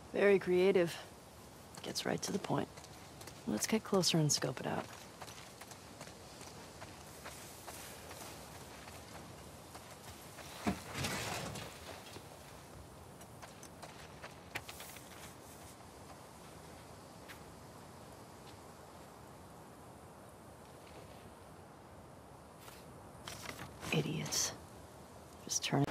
Very creative. Gets right to the point. Let's get closer and scope it out. Idiots. Just turn it.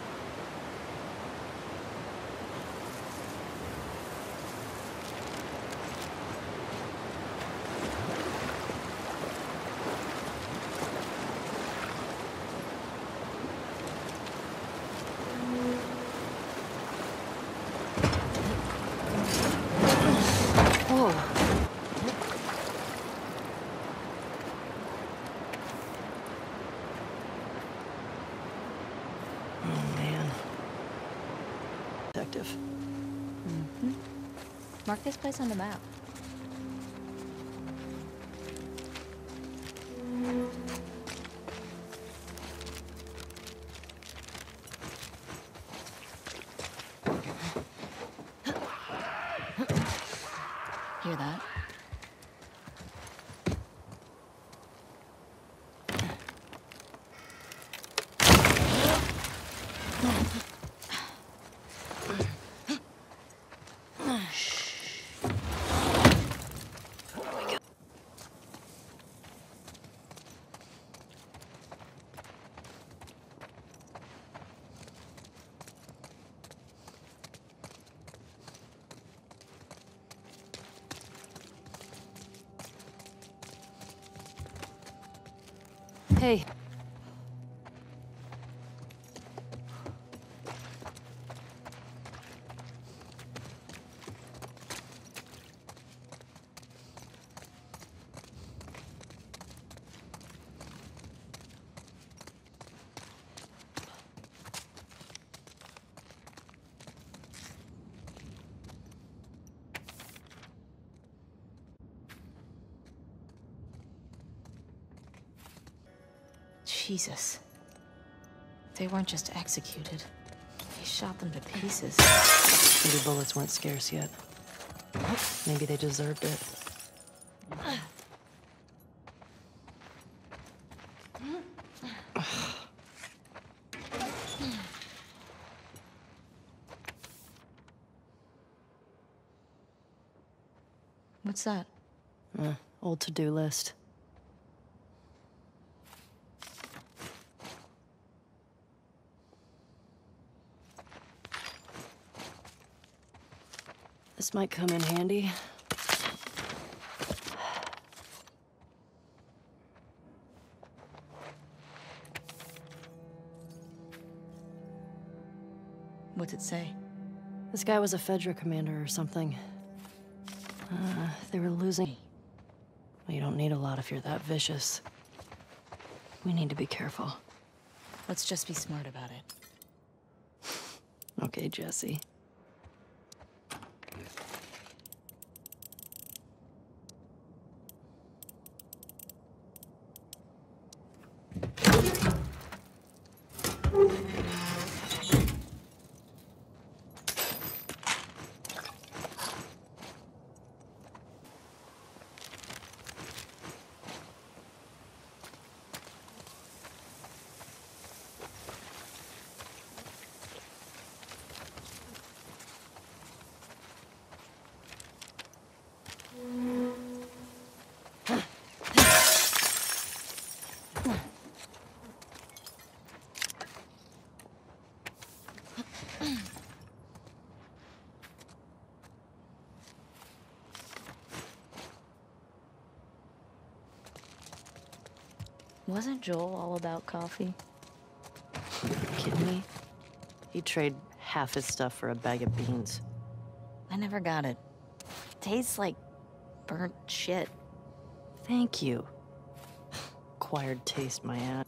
Whoa. Detective. Mm-hmm. Mark this place on the map. Hear that? Hey. Jesus. They weren't just executed. They shot them to pieces. Maybe bullets weren't scarce yet. Maybe they deserved it. What's that? Old to-do list. This might come in handy. What's it say? This guy was a Fedra commander or something. They were losing. Well, you don't need a lot if you're that vicious. We need to be careful. Let's just be smart about it. Okay, Jesse. Wasn't Joel all about coffee? Kidding me? He'd trade half his stuff for a bag of beans. I never got it. Tastes like burnt shit. Thank you. Acquired taste, my ass.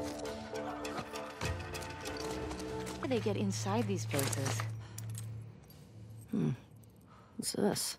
How do they get inside these places? What's this?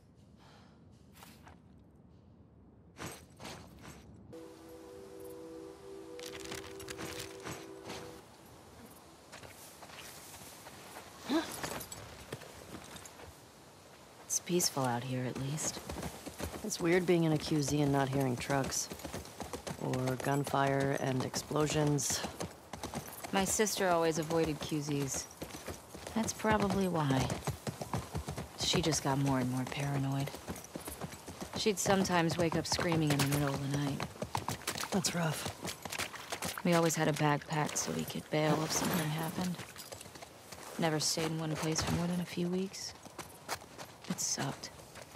It's peaceful out here, at least. It's weird being in a QZ and not hearing trucks. Or gunfire and explosions. My sister always avoided QZs. That's probably why. She just got more and more paranoid. She'd sometimes wake up screaming in the middle of the night. That's rough. We always had a bag packed so we could bail if something happened. Never stayed in one place for more than a few weeks. It sucked.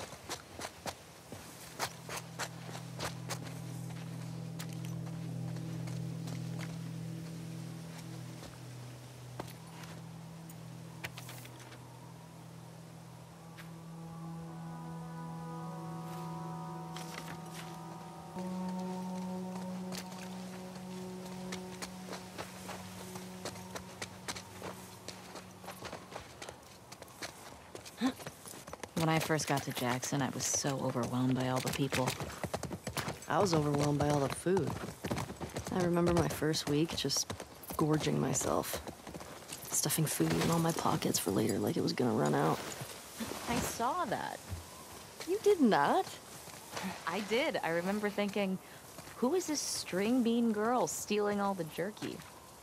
When I first got to Jackson, I was so overwhelmed by all the people. I was overwhelmed by all the food. I remember my first week just gorging myself. Stuffing food in all my pockets for later like it was gonna run out. I saw that. You did not? I did. I remember thinking, who is this string bean girl stealing all the jerky?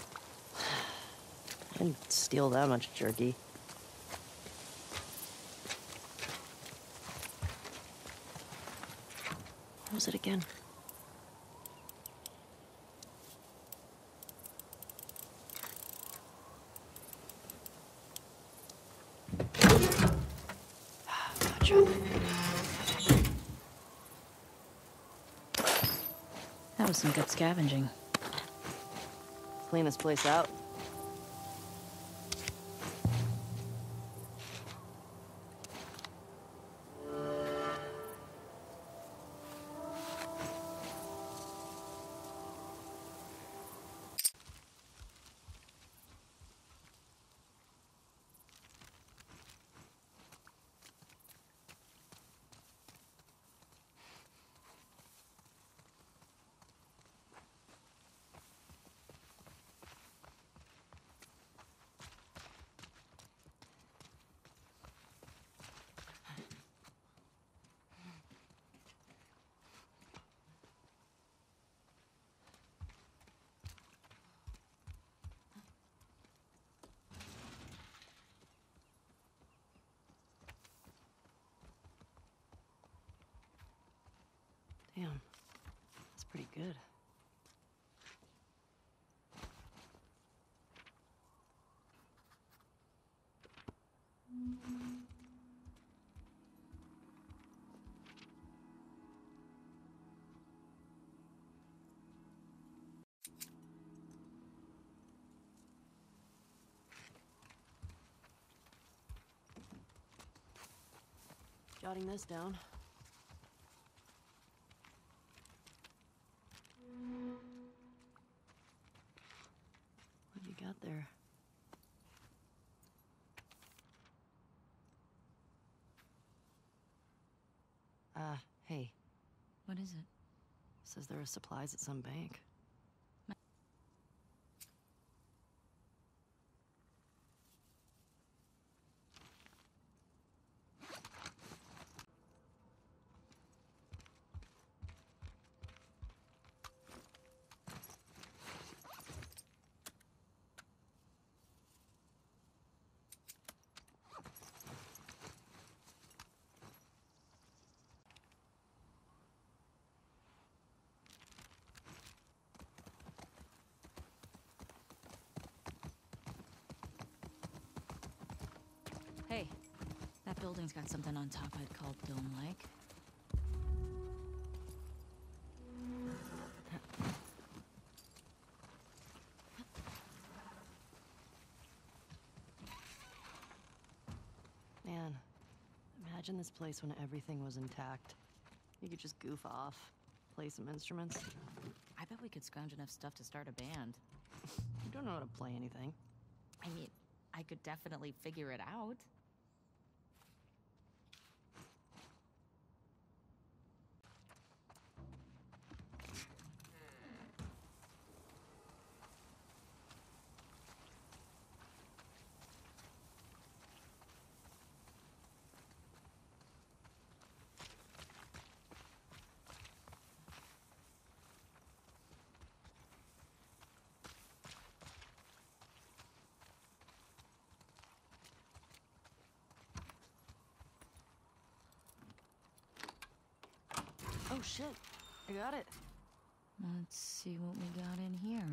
I didn't steal that much jerky. What was it again? Gotcha. That was some good scavenging. Clean this place out. Damn, that's pretty good. Jotting this down. What do you got there? Hey. What is it? Says there are supplies at some bank. Hey, that building's got something on top I'd call dome-like. Man, imagine this place when everything was intact. You could just goof off, play some instruments. I bet we could scrounge enough stuff to start a band. You don't know how to play anything. I mean, I could definitely figure it out. Oh shit, I got it. Let's see what we got in here.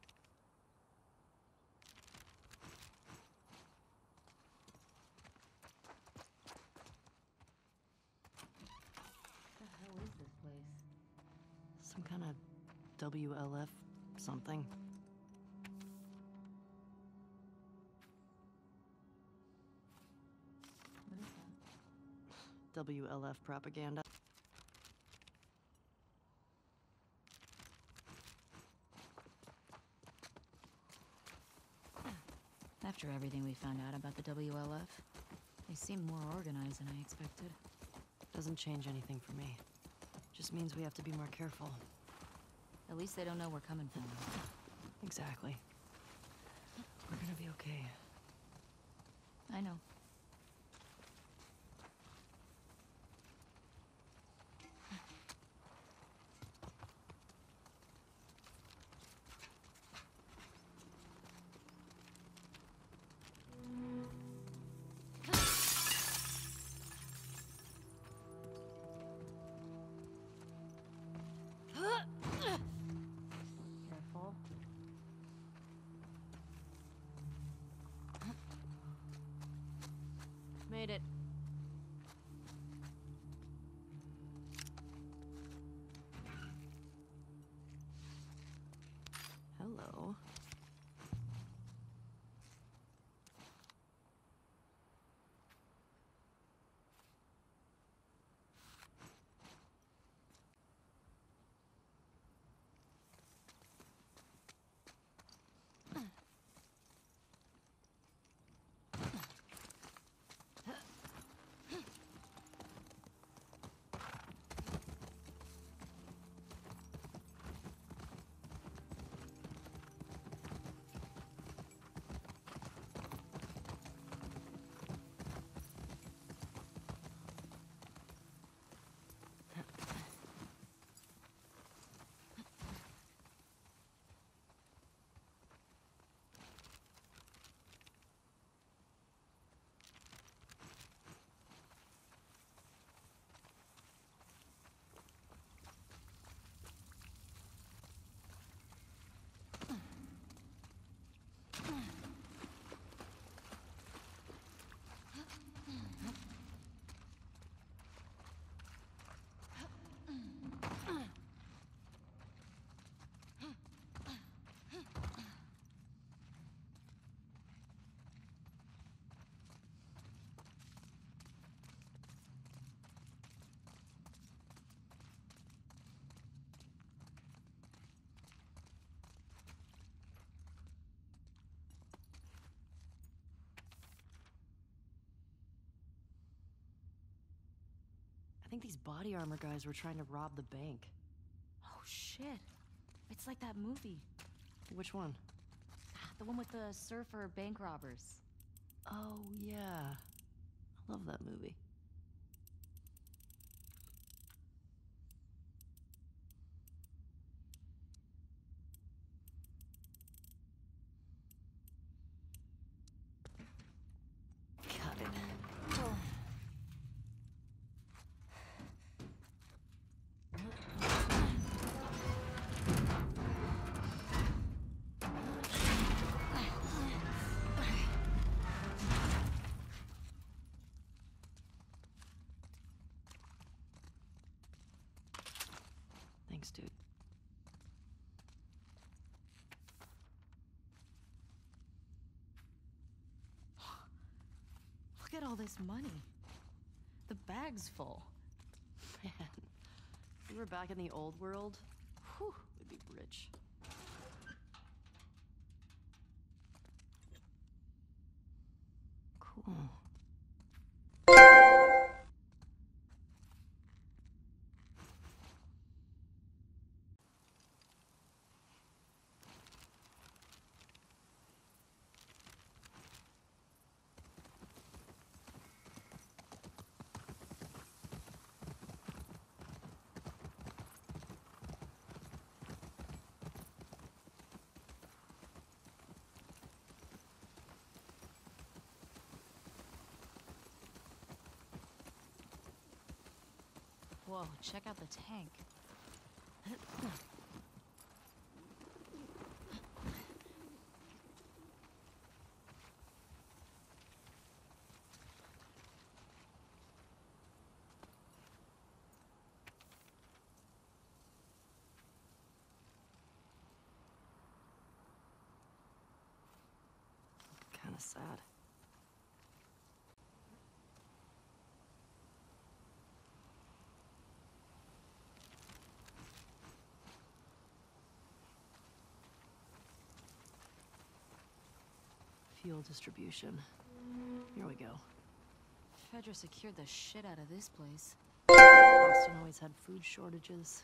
What the hell is this place? Some kind of WLF something. What is that? WLF propaganda. After everything we found out about the WLF, they seem more organized than I expected. Doesn't change anything for me. Just means we have to be more careful. At least they don't know we're coming for them. Exactly. We're gonna be okay. I know. Careful. Made it. Hello. I think these body armor guys were trying to rob the bank. Oh shit. It's like that movie. Which one? The one with the surfer bank robbers. Oh, yeah. I love that movie. Got it. Thanks, dude. Look at all this money. The bag's full. Man, if we were back in the old world, whew, we'd be rich. Cool. Whoa, check out the tank. Kinda sad. Fuel distribution. Here we go. Fedra secured the shit out of this place. Boston always had food shortages.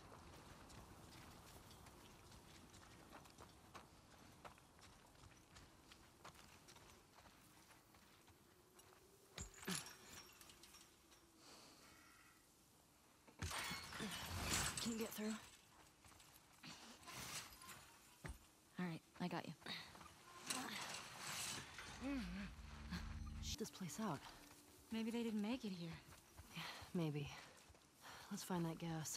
Can you get through? All right, I got you. Shut this place out. Maybe they didn't make it here. Maybe. Let's find that gas.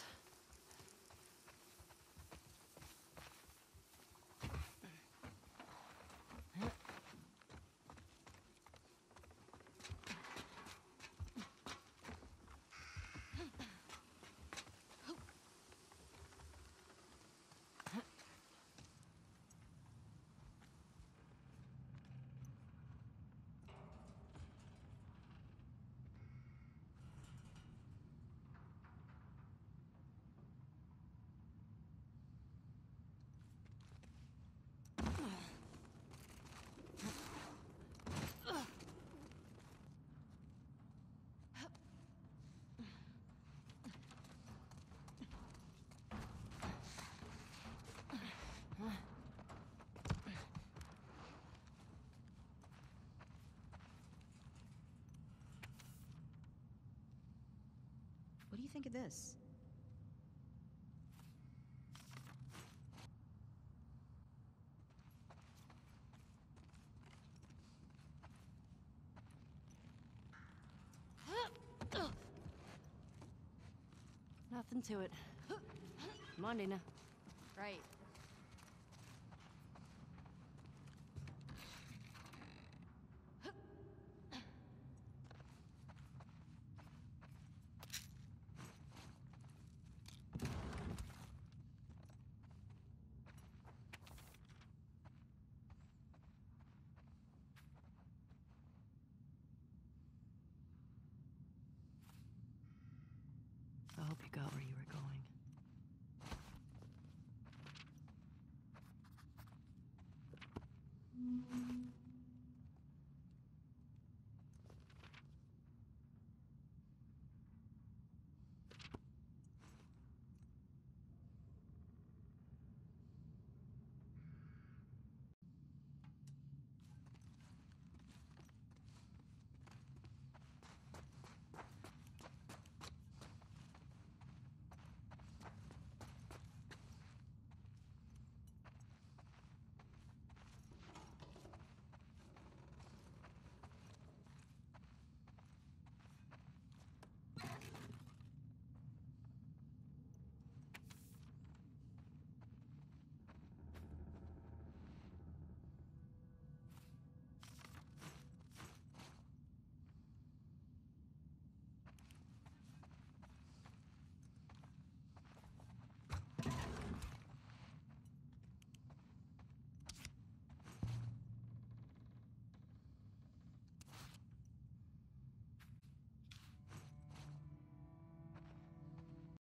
What do you think of this? Nothing to it. Come on, Dina. Right. I hope you got where you were going.